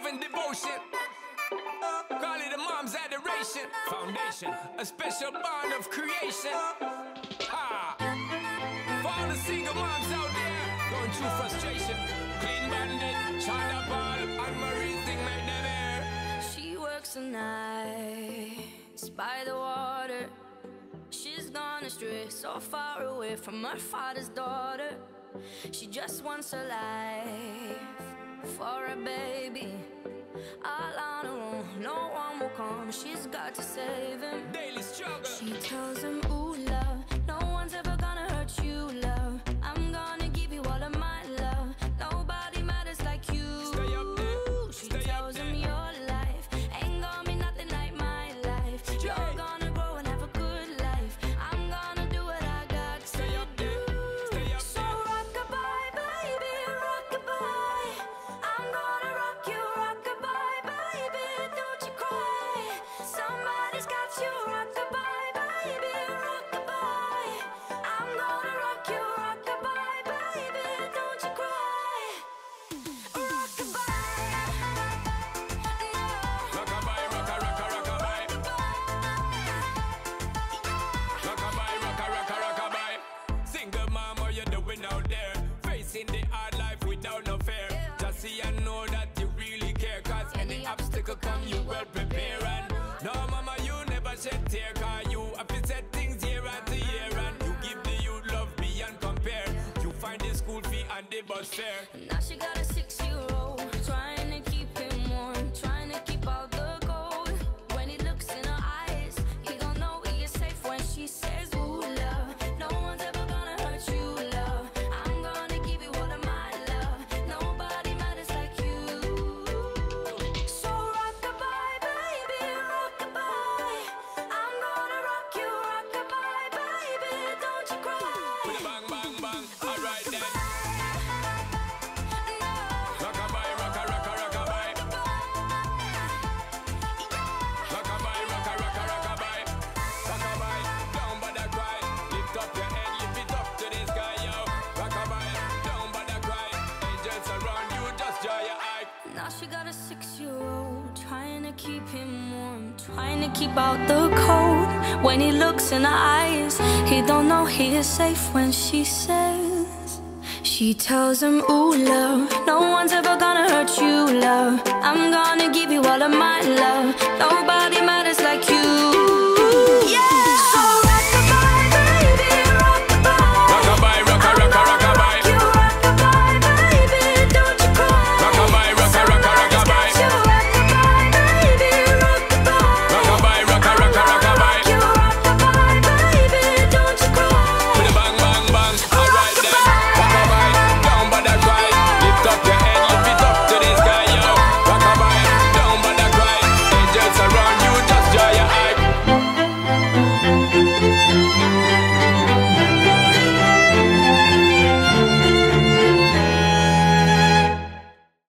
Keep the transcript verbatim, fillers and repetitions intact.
and devotion. Call it a mom's adoration. Foundation, a special bond of creation. Ah. For all the single moms out there going through frustration. Clean Bandit, China Paul, and Marie thing make them air. She works the nights by the water. She's gone astray, so far away from her father's daughter. She just wants a life for a baby. All on her own, no one will come. She's got to save him. Daily struggle. She tells him, ooh, love, no one's ever gonna hurt you, love. I'm gonna give you all of my love. Nobody matters like you. Stay up there. She Stay tells up him there. your life ain't gonna be nothing like my life. You're gonna grow and have a good life. I'm gonna do what I got to Stay up there. Stay up So there. rock-a-bye, baby, rock-a-bye. I'm gonna rock you, rock-a-bye, baby, don't you cry. Somebody's got you, rock-a-bye, baby, rock-a-bye. I'm gonna rock you, rock-a-bye, baby, don't you cry. Rock-a-bye, Rockabye, rocka, rocka, rockabye. Rockabye, rocka, rocka, rockabye. Single mom, what you doing out there? Facing the hard life without no fear. Just see and know that you really care. Cause any obstacle come, you well prepare. And no, mama, you never shed tear. Cause you have to set things year after year. And you give the youth love beyond compare. You find the school fee and the bus fare. now she got a six-year-old, trying to keep him warm, trying to keep out the cold. When he looks in her eyes, he don't know he is safe when she says, ooh, love, no one's ever gonna hurt you, love. I'm gonna give you all of my love. Nobody matters like you. So rock-a-bye, baby, rock-a-bye. I'm gonna rock you, rock-a-bye, baby, don't you cry. With a bang, bang, bang. Alright then. No. Rockabye, rocka, rocka, rockabye. Rockabye, rocka, rocka, rockabye. Rockabye, don't bother cry. Lift up your head, lift it up to the sky, yo. Rockabye, don't bother cry. Angels around you, just dry your eye. Now she got a six-year-old, trying to keep him warm, trying to keep out the cold. When he looks in her eyes, he don't know he is safe when she says, she tells him, ooh, love, no one's ever gonna hurt you, love. I'm gonna give you all of my love. Nobody